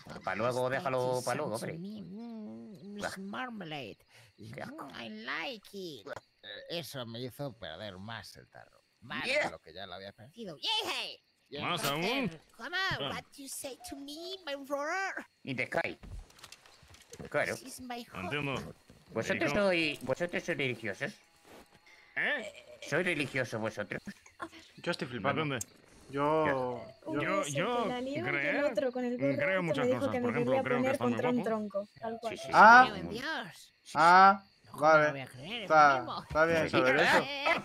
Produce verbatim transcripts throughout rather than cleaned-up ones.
Para luego, déjalo para luego, hombre. Miss Marmalade. I like it. Eso me hizo perder más el tarro. Más Yeah. de lo que ya lo había perdido. Yeah. Y ¿Más entonces, aún? Come on, what you say to me, my brother? In the sky. Claro. This is my home. Entiendo. ¿Vosotros Digo- sois, vosotros sois religiosos? ¿Eh? ¿Sois religiosos vosotros? Yo estoy flipando. Depende. Yo... Uno Yo- es el yo que la lió y el creo- otro con el gorro creo alto muchas me dijo cosas. que Por me ejemplo, quería creo que poner está muy contra un guapo. tronco. Tal cual. Sí, sí. Ah, Creo en Dios. ah, No, ¿cómo vale. lo voy a creer? Es lo Está, mismo. está bien saber eso.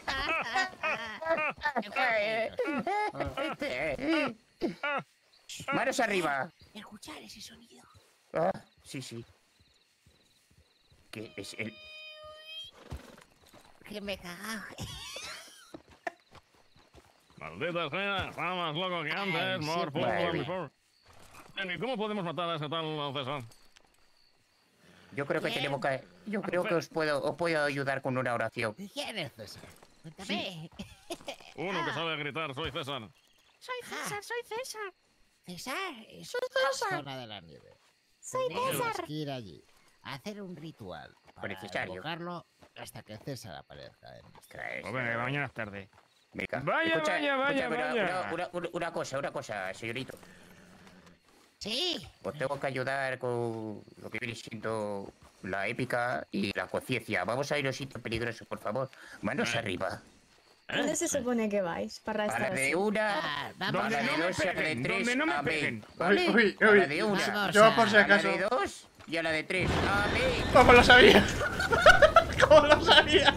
Manos arriba. Escuchar ese sonido. Ah, sí, sí. Que es el... Que me cagaba. Maldita sea, está más loco que Ay, antes. sí, More food madre than mía. before. Bien, ¿y cómo podemos matar a ese tal César? Yo creo que Bien. tenemos que... Yo creo que os puedo, os puedo ayudar con una oración. ¿Quién es César? Cuéntame. Uno que sabe gritar, soy César. Soy César, soy César. César, es la zona de la nieve. Soy Tenemos César. que ir allí a hacer un ritual para Necesario. invocarlo hasta que César aparezca. En nuestra- Traes, Pues venga, mañana es tarde. Venga. Vaya, vaya, vaya, escúchame, una- vaya. Una, una- una cosa, una cosa, señorito. Sí, Os tengo que ayudar con lo que viene siendo la épica y la conciencia. Vamos a ir a un sitio peligroso, por favor. Manos Eh. arriba. ¿Dónde se supone que vais? Para A estar la así. de una, Ah, a vamos. la Donde de no me dos y a la de peguen, tres. donde no me amén. peguen. ¿Vale? Uy, uy, A uy. la de una, Vamos Yo a- por si a la acaso. de dos y a la de tres. Amén. ¿Cómo lo sabía? ¿Cómo lo sabía?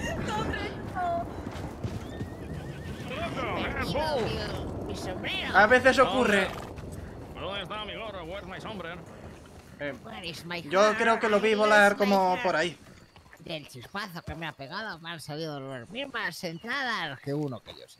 ¡Loco! ¡Eh, Perdido bull! mi, mi sombrero. A veces ocurre. ¿Dónde está mi gorro? Where's my sombrero? Eh, Where is my yo heart? creo que lo vi Where volar is my como heart? por ahí. Del chispazo que me ha pegado me han salido las mismas entradas que uno que yo sé.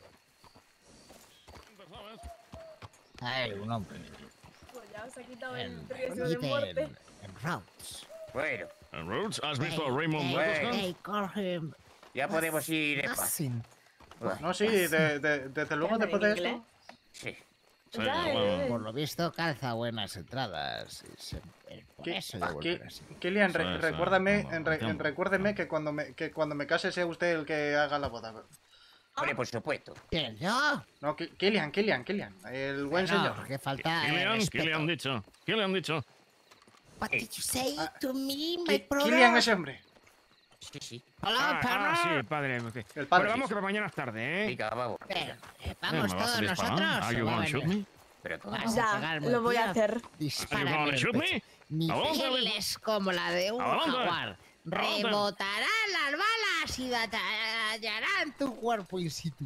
¿Sabes? Ay, un hombre. Pues ya os ha quitado En, el riesgo de vive muerte. en, en Rhodes. Bueno, ¿En Roots? ¿Has visto a They- Raymond they- Waterston? they call him ya podemos ir en paz. Assassin. No, sí, de- de- desde luego ¿Hablan después de inglés? esto. Sí. Sí, Ya, bueno. eh, Por lo visto calza buenas entradas. Y se, eh, por ¿Qué- eso yo ah, volveré qué- así. Kilian, Sí, re- sí, recuérdame, no, en re- entiendo. en recuérdeme que cuando me que cuando me case sea usted el que haga la boda. Hombre, por supuesto. ¿Quién, yo? No, Ki- Kilian, Kilian, Kilian, el buen No, señor. que falta ¿Qué le el han, respeto. ¿Qué le han dicho? ¿Qué le han dicho? What did you say Ah, to me, my Ki- brother? Kilian ese hombre. Sí, sí. Hola, Ah, perro. ah, sí, el padre. ok. El padre. Bueno, vamos que mañana es tarde, ¿eh? Venga, vamos. Pero, eh, Eh, vamos ¿me vas a todos disparar? nosotros. Are you ¿o va a gonna shoot venir? me? Pero todo. Vas a Ya, pegarme lo el voy a tiro. hacer. Are you Dispárame gonna el shoot pecho. me? Mi ¿A dónde? piel es como la de un ¿A dónde? jaguar. ¿A dónde? Rebotarán las balas y dañarán tu cuerpo in situ.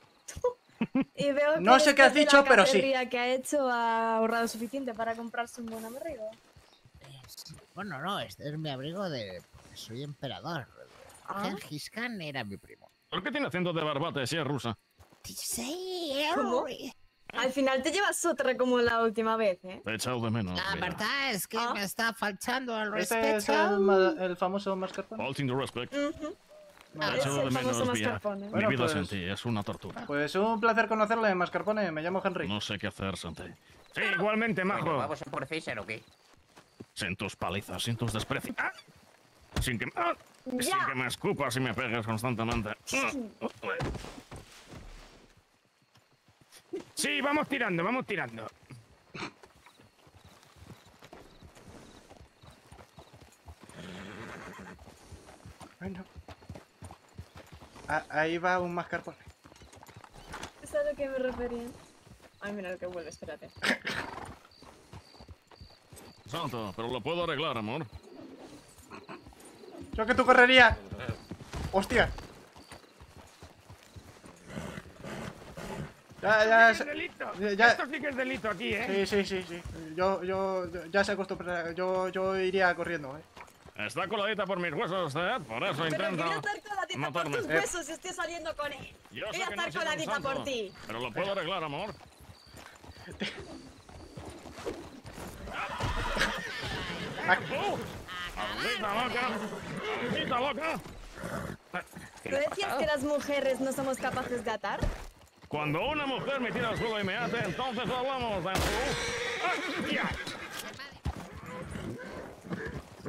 Y veo que No sé qué has después de dicho, la pero sí. cacería que ha hecho ha ahorrado suficiente para comprarse un buen abrigo. Es- Bueno, no, este es mi abrigo de... porque soy emperador. Ah. Gengis Khan era mi primo. ¿Por qué tiene acento de barbate si es rusa? Did you say ¿Cómo? Harry? Al final te llevas otra como la última vez, ¿eh? Te he echado de menos. La mira. verdad es que Ah. me está faltando el Ese respeto. es el, ma- el famoso mascarpone. All the respect. Ujú. Te he Es echado de el famoso menos, Vía. mascarpone. Mi Bueno, vida pues- sin ti es una tortura. Pues un placer conocerle, mascarpone. Me llamo Henry. No sé qué hacer, Santi. Sí, igualmente, Bueno, majo. ¿vamos a por César o qué? Sin tus palizas, sin tus desprecios. ¡Ah! Sin que, ¡Ah! Sin Ya. que me escupas y me pegues constantemente. Sí, vamos tirando, vamos tirando. Bueno. Ah, ahí va un mascarpone. ¿Es a lo que me refería? Ay, mira lo que vuelve, espérate. Santo, pero lo puedo arreglar, amor. Yo que tú correría. Hostia. Ya, ya, Esto sí que es delito. ya- ya- Esto sí que es delito aquí, ¿eh? Sí, sí, sí, sí. Yo, yo, yo- ya se acostumbra. Yo, yo iría corriendo, eh. Está coladita por mis huesos, ¿eh? Por eso Pero intento quería estar coladita por matarme. tus Eh. huesos si estoy saliendo con él. Yo sé Quería que no estar he sido un coladita santo, por ti. pero lo puedo arreglar, amor. ¡Oh! ¡Maldita loca! ¡Maldita loca! ¿Tú decías que las mujeres no somos capaces de atar? Cuando una mujer me tira al suelo y me ate, entonces hablamos de... ¡Hostia!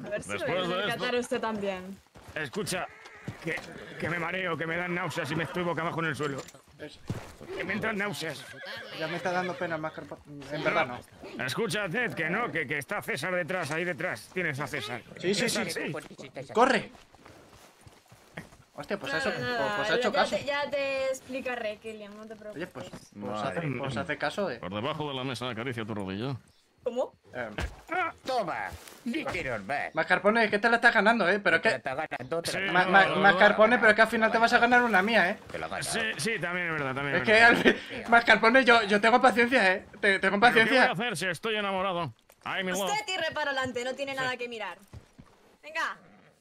A ver si lo Después voy a de esto- rescatar usted también. Escucha, que, que me mareo, que me dan náuseas y me estoy boca abajo en el suelo. Es- Que me entran náuseas. ya me está dando pena el mascarpone. En verdad no. Escucha, Ted, que no, que, que está César detrás, ahí detrás. Tienes a César. Sí, sí, sí. César, ¡Corre! Hostia, pues Nada, eso, pues, nada, pues ha hecho ya caso. Te, ya te explicaré, Killian, no te preocupes. Oye, pues, pues, Madre hace, pues mía. hace caso, eh. Por debajo de la mesa acaricia tu rodilla. ¿Cómo? Eh, Toma, dijeron, va. Mascarpone, es que te la estás ganando, eh. Pero Te la que. estás ganando, te la Sí, ganas. Ma- no, ma- no, no, mascarpone, pero es que al final te vas a ganar una mía, eh. Te la ganas. Sí, sí, también es verdad, también Es es que verdad. al fin- Mascarpone, yo, yo tengo paciencia, eh. Te- Tengo ¿Pero ¿Qué voy a paciencia. hacer si estoy enamorado? Ay, mi love. Usted tire para adelante, no tiene nada que mirar. Venga.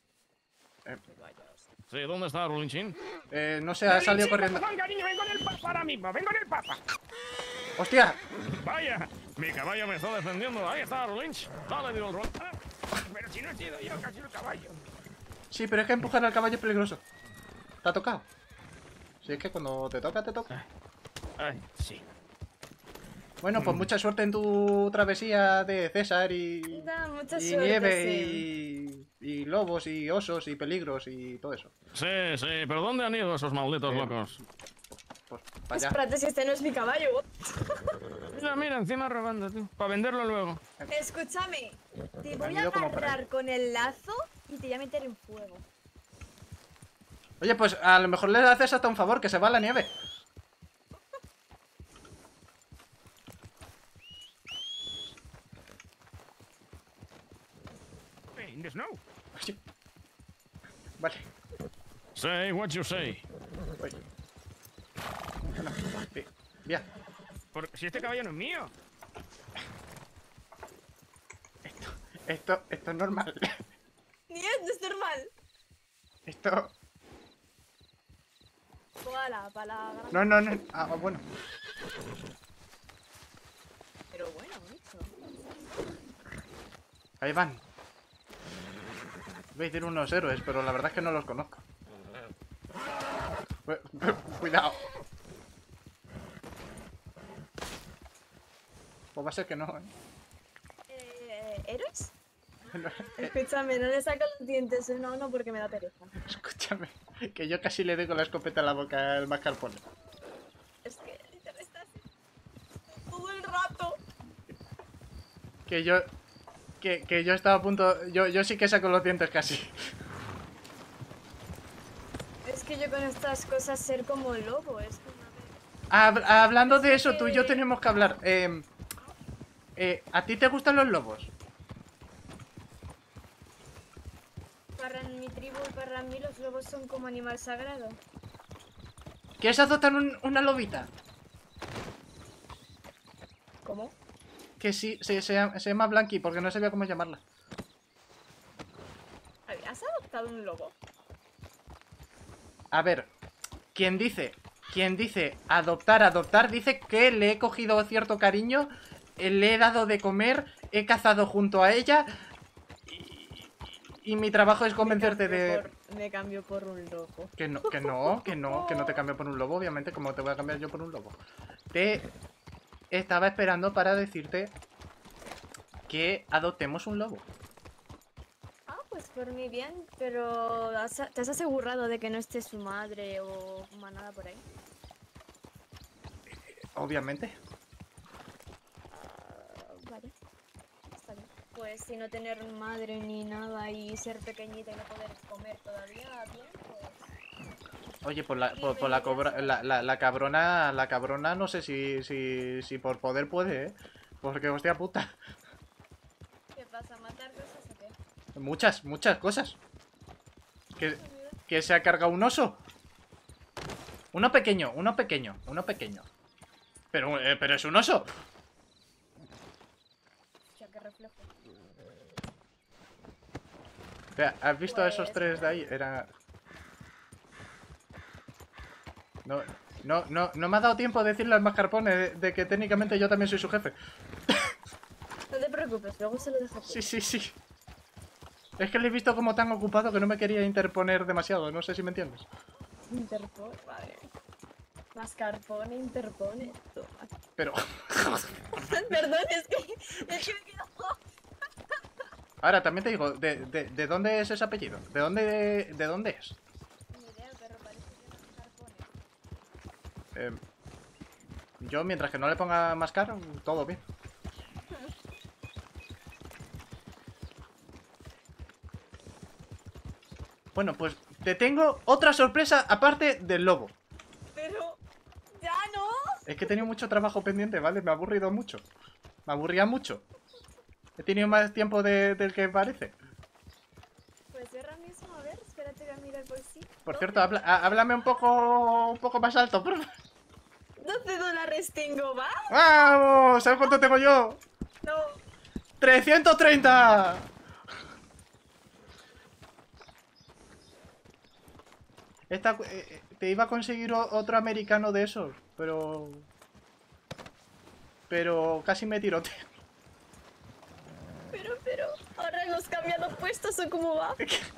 Sí, ¿dónde está Rulinchin? Eh, no sé, ha salido corriendo. Perdón, cariño, vengo en el papa ahora mismo, vengo en el papa. ¡Hostia! Vaya, mi caballo me está defendiendo. Ahí está Rulinch. Dale, digo el rol. Ah, pero si no he sido yo, casi el caballo. Sí, pero es que empujar al caballo es peligroso. ¿Te ha tocado? Sí, es que cuando te toca, te toca. Ay, sí. Bueno, pues mucha suerte en tu travesía de César y. Da mucha Y suerte, nieve sí. y. y lobos y osos y peligros y todo eso. Sí, sí, pero ¿dónde han ido esos malditos Eh, locos? Pues para Pues allá. espérate, si este no es mi caballo. Mira, mira, encima robando, tú. Para venderlo luego. Escúchame, te voy Han a ido como por ahí. agarrar con el lazo y te voy a meter en fuego. Oye, pues a lo mejor le haces hasta un favor, que se va a la nieve. In the snow. Sí. Vale. Say what you say. Voy. No, sí. Bien. Por- si este caballo no es mío. Esto, esto es normal. Ni es, no es normal. Esto. Koala, para la gran- No, no, no. Ah, bueno. Pero bueno, mucho. Ahí van. Voy a decir unos héroes, pero la verdad es que no los conozco. Cu- Cuidado. Pues va a ser que no, ¿eh? Eh, ¿Héroes? No, eh, Escúchame, no le saco los dientes uno a uno porque me da pereza. escúchame, que yo casi le doy con la escopeta en la boca al mascarpone. Es que te lo estás todo el rato. Que yo... Que, que yo estaba a punto... Yo, yo sí que saco los dientes casi. Es que yo con estas cosas ser como lobo, es como... Hab- hablando de eso, tú y yo tenemos que hablar. Eh, eh, ¿A ti te gustan los lobos? Para mi tribu y para mí los lobos son como animal sagrado. ¿Quieres adoptar un- una lobita? ¿Cómo? Que sí, se, se, llama- se llama Blanqui, porque no sabía cómo llamarla. ¿Habías adoptado un lobo? A ver, quien dice, quien dice adoptar, adoptar, dice que le he cogido cierto cariño, eh, le he dado de comer, he cazado junto a ella y, y mi trabajo es convencerte me de... cambio por- me cambio por un lobo. Que no, que no, que no, que no te cambio por un lobo, obviamente, como te voy a cambiar yo por un lobo. Te estaba esperando para decirte que adoptemos un lobo. Ah, pues por mi bien, pero ¿has- ¿te has asegurado de que no esté su madre o manada por ahí? Obviamente. Ah, vale, está bien. Pues si no tener madre ni nada y ser pequeñita y no poder comer todavía, bien, pues... Oye, por la, por, por la, cobra- la, la, la cabrona, la cabrona no sé si, si, si por poder puede, ¿eh? Porque, hostia puta. ¿Qué pasa? ¿Matar cosas o qué? Muchas, muchas cosas. Que, que se ha cargado un oso. Uno pequeño, uno pequeño, uno pequeño. Pero, eh, pero es un oso. Hostia, qué reflejo. Vea, ¿has visto a esos Pues- tres de ahí? Era... No, no, no, no me ha dado tiempo de decirle al mascarpone de, de que técnicamente yo también soy su jefe. No te preocupes, luego se lo dejo. Sí, sí, sí. Es que le he visto como tan ocupado que no me quería interponer demasiado, no sé si me entiendes. Interpone, vale. Mascarpone, interpone. Toma. Pero... Perdón, es que, es que me he quedado... Ahora, también te digo, ¿de, de, de dónde es ese apellido? ¿De dónde, de dónde es? Ni idea, pero parece que no es carbones. Eh, yo, mientras que no le ponga más caro, todo bien. Bueno, pues te tengo otra sorpresa aparte del lobo. Pero... ¡Ya no! Es que he tenido mucho trabajo pendiente, ¿vale? Me ha aburrido mucho. Me aburría mucho. He tenido más tiempo de- del que parece. Pues ahora mismo, a ver, espérate, voy a mirar por sí. Por cierto, habla- há- háblame un poco, un poco más alto, por favor. doce dólares tengo, ¿va? ¡Vamos! ¿Sabes cuánto tengo yo? No. ¡trescientos treinta! Esta, eh, eh, te iba a conseguir o- otro americano de esos, pero... Pero casi me tiroteo. Pero, pero, ahora hemos cambiado puestos o cómo va.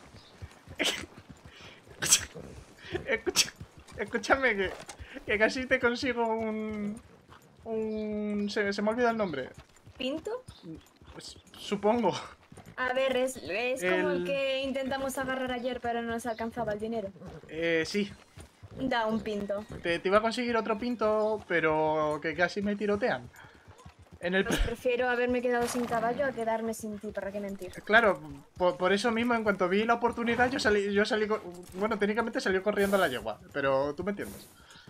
Escucha, escúchame que, que casi te consigo un... Un... Se, se me ha olvidado el nombre. ¿Pinto? Pues, supongo. A ver, es, es como El- el que intentamos agarrar ayer, pero no nos alcanzaba el dinero. Eh, sí. Da un pinto. Te, te iba a conseguir otro pinto, pero que casi me tirotean. En el... Pues prefiero haberme quedado sin caballo a quedarme sin ti, ¿para qué mentir? Claro, por, por eso mismo, en cuanto vi la oportunidad, yo salí, yo salí, co- bueno, técnicamente salió corriendo la yegua, pero tú me entiendes.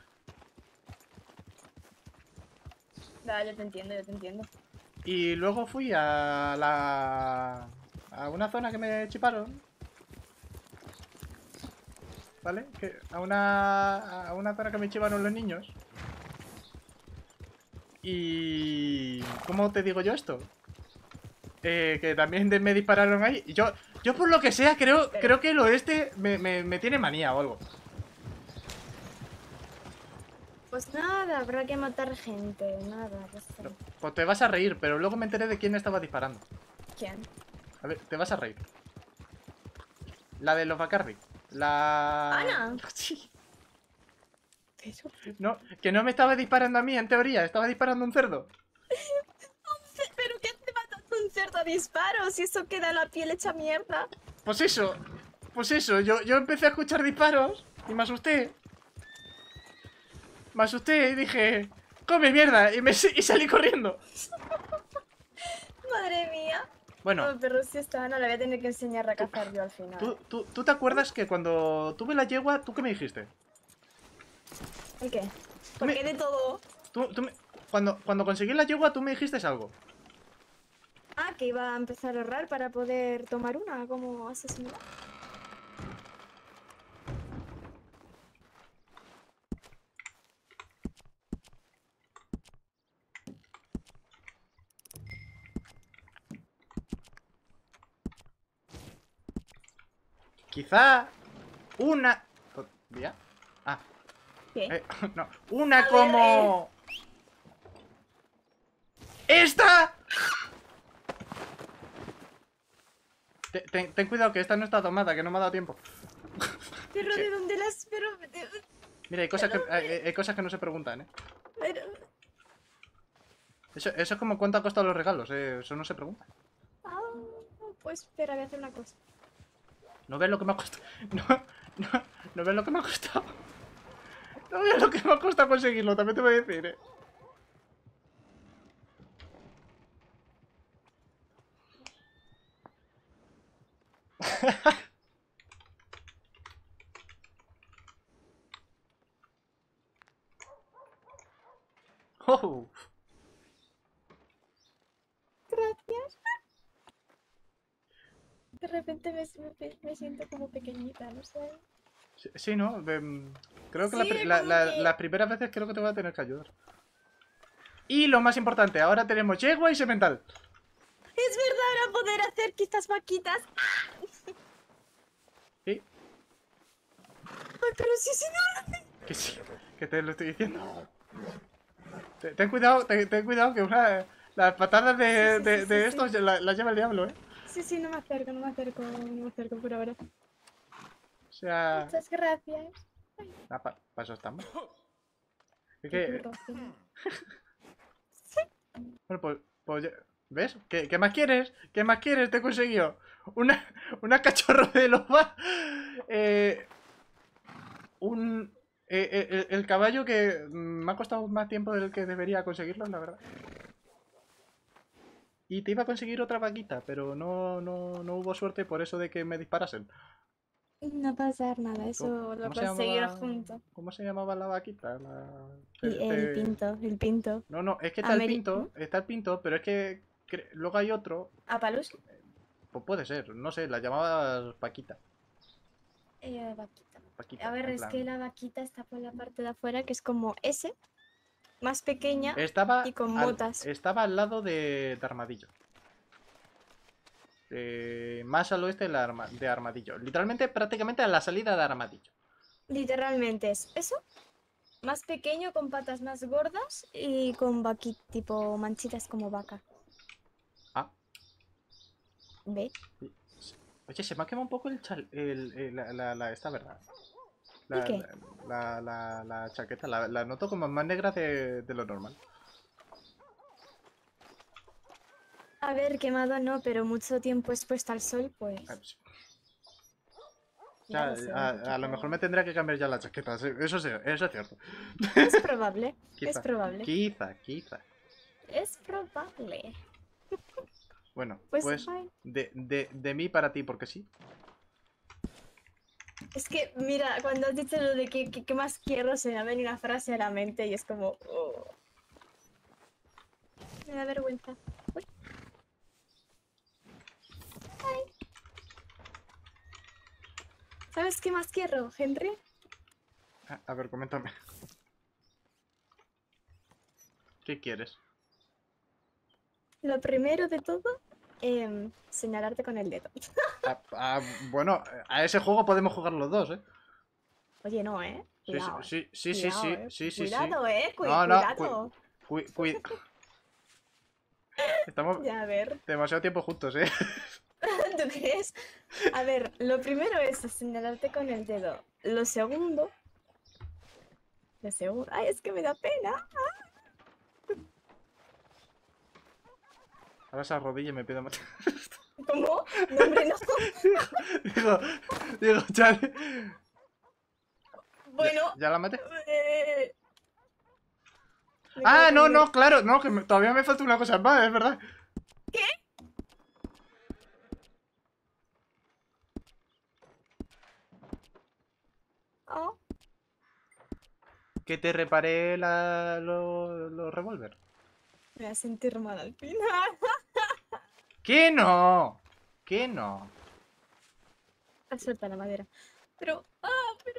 Da, yo te entiendo, yo te entiendo. Y luego fui a la... a una zona que me chiparon. ¿Vale? Que, a una... a una zona que me chivaron los niños. Y... ¿cómo te digo yo esto? Eh, que también de- me dispararon ahí. Y Yo, yo por lo que sea, creo, Pero- creo que el oeste me, me, me tiene manía o algo. Pues nada, habrá que matar gente, nada, ya está. Pues te vas a reír, pero luego me enteré de quién estaba disparando. ¿Quién? A ver, te vas a reír. La de los Bacardi. La... ¿Ana? Sí. Pero, No, que no me estaba disparando a mí, en teoría. Estaba disparando a un cerdo. ¿pero qué te matando un cerdo a disparos? Y eso queda la piel hecha mierda. Pues eso. Pues eso. Yo, yo empecé a escuchar disparos y me asusté. Me asusté y dije... ¡Come mierda! Y, me, y salí corriendo. Madre mía. Bueno, Oh, pero si esta Ana la voy a tener que enseñar a cazar yo al final. ¿tú, tú, ¿tú te acuerdas que cuando tuve la yegua, ¿tú qué me dijiste? ¿El qué? Tú ¿Por me- qué de todo? Tú, tú me- cuando, cuando conseguí la yegua, tú me dijiste algo. Ah, que iba a empezar a ahorrar para poder tomar una como asesino. Quizá una... ¿Ya? Ah, ¿Qué? eh, no. Una ver, como... ¡Esta! Te- ten, ten cuidado que esta no está tomada, que no me ha dado tiempo. Pero de dónde las... Pero... de- Mira, hay cosas que, hay, hay cosas que no se preguntan, ¿eh? pero... Eso, eso es como cuánto ha costado los regalos, ¿eh? Eso no se pregunta. Ah, pues espera, voy a hacer una cosa. ¿No ves lo que me ha costado? No, no, no ves lo que me ha costado. No ves lo que me ha costado conseguirlo, también te voy a decir, ¿eh? Oh, Gracias. De repente me, me- me siento como pequeñita, no sé. sí, sí, ¿no? Em, creo que la Sí, pri- la- como la- que- las primeras veces creo que te voy a tener que ayudar. Y lo más importante, ahora tenemos yegua y semental. Es verdad, ahora poder hacer quizás vaquitas. ¿Sí? Ay, pero sí, sí, no. Que sí, que te lo estoy diciendo. Te- Ten cuidado, ten, ten cuidado que una, las patadas de, Sí, sí, de, sí, de sí, estos sí. las la lleva el diablo, ¿eh? Sí, sí, no me acerco, no me acerco, no me acerco por ahora. O sea... Muchas gracias. Ah, pa, pa eso estamos. Es Qué que... burro, sí. Bueno, pues... pues ya- ¿Ves? ¿Qué, qué más quieres? ¿Qué más quieres? Te he conseguido una, una cachorro de loba. Eh, un... eh, eh, el, el caballo que me ha costado más tiempo del que debería conseguirlo, la verdad. Y te iba a conseguir otra vaquita, pero no, no, no hubo suerte por eso de que me disparasen. No pasar nada, eso ¿Cómo, lo cómo se conseguirá llamaba, junto. ¿Cómo se llamaba la vaquita? La... Y te- el te- pinto, el pinto. No, no, es que está el Ameri- pinto, está el pinto, pero es que cre- luego hay otro. ¿Apalus? Pues puede ser, no sé, la llamabas Paquita. Eh, vaquita. Paquita, A ver, en es plan. que la vaquita está por la parte de afuera, que es como ese, más pequeña Estaba, y con al, motas. estaba al lado de, de Armadillo. Eh, más al oeste de, la arma- de Armadillo. Literalmente, prácticamente a la salida de Armadillo. Literalmente es eso, más pequeño, con patas más gordas y con vaquita, tipo manchitas como vaca. Ah, ¿Ve? oye, se me ha quemado un poco el chal... El, el- la, la, la- esta, ¿verdad? La, ¿Y qué? La, la, la, la chaqueta, la, la noto como más negra de, de lo normal. A ver, quemado no, pero mucho tiempo expuesto al sol, pues... Ah, pues, ya ya, lo sé, un a, a lo poquito- mejor me tendría que cambiar ya la chaqueta, sí, eso sí, eso es cierto. Es probable, Quizá, es probable. quizá, quizá. Es probable. Bueno, Pues, pues, fine. de, de, de mí para ti, porque sí. Es que, mira, cuando has dicho lo de que, que, que más quiero, se me ha venido una frase a la mente y es como... oh. Me da vergüenza. Uy. Ay. ¿Sabes qué más quiero, Henry? A, a ver, coméntame. ¿Qué quieres? Lo primero de todo, em, señalarte con el dedo. Ah, ah, bueno, a ese juego podemos jugar los dos, ¿eh? Oye, no, ¿eh? Sí, Cuidado, sí, ¿eh? sí, sí, sí, Cuidado, sí, ¿eh? sí, sí, sí. Cuidado, ¿eh? Cu- No, no, cuidado. Cui- cui- Estamos Ya, a ver, demasiado tiempo juntos, ¿eh? ¿tú crees? A ver, lo primero es señalarte con el dedo. Lo segundo... Lo segundo... Ay, es que me da pena. Ahora esa rodilla y me pido matar. ¿Cómo? No, hombre, no. digo, digo, chale. Bueno... ¿Ya la maté? eh, me Ah, quedo no, con no, el- claro, no, que me- todavía me falta una cosa más, es verdad. Oh, Que te reparé la, los los revólver. me voy a sentir mal al final. ¿Qué no? ¿Qué no? Suelta la madera. Pero... Ah, pero...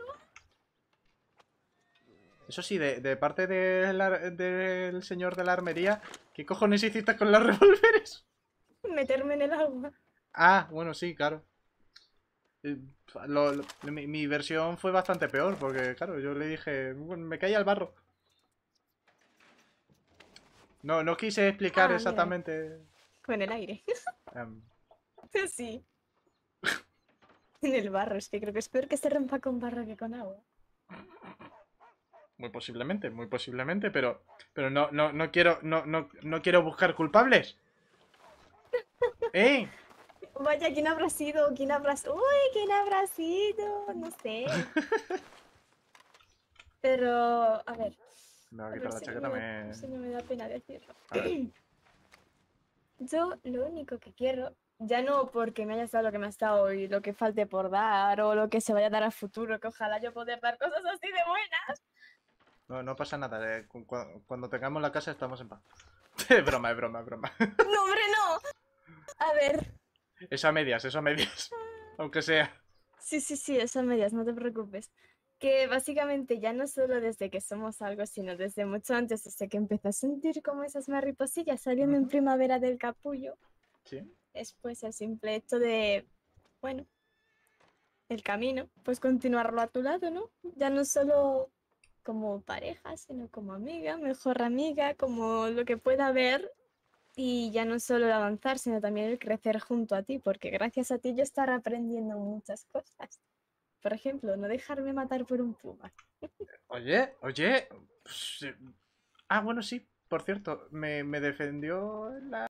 Eso sí, de, de parte del ar- del señor de la armería, ¿qué cojones hiciste con los revólveres? Meterme en el agua. Ah, bueno, sí, claro. Eh, lo- lo- mi, mi versión fue bastante peor, porque claro, yo le dije, "Bueno, me caí al barro". No, no quise explicar Ah, mira. exactamente. Con el aire. em, Sí. En el barro, es que creo que es peor que se rompa con barro que con agua. muy posiblemente, muy posiblemente, pero, pero no, no, no quiero, no, no, no quiero buscar culpables. ¿Eh? Vaya, ¿quién habrá sido? ¿Quién habrá sido? Uy, ¿quién habrá sido? No sé. Pero, a ver. Me voy A a ver quitar la si chaqueta, no, me... si no me da pena decirlo. A ver. Yo lo único que quiero, ya no porque me haya dado lo que me ha estado y lo que falte por dar o lo que se vaya a dar a futuro, que ojalá yo poder dar cosas así de buenas. No, no pasa nada, eh, cu- cu- cuando tengamos la casa estamos en paz. Es broma, es broma, es broma. No, hombre, no. A ver. Eso a medias, eso a medias. Aunque sea. Sí, sí, sí, eso a medias, no te preocupes. Que básicamente ya no solo desde que somos algo, sino desde mucho antes, desde que empecé a sentir como esas mariposillas saliendo en Ujú. primavera del capullo, Sí. es pues el simple hecho de, bueno, el camino, pues continuarlo a tu lado, ¿no? Ya no solo como pareja, sino como amiga, mejor amiga, como lo que pueda haber. Y ya no solo el avanzar, sino también el crecer junto a ti, porque gracias a ti yo estaré aprendiendo muchas cosas. Por ejemplo, no dejarme matar por un puma. Oye, oye. pues, eh, Ah, bueno, sí. Por cierto, me, me defendió la...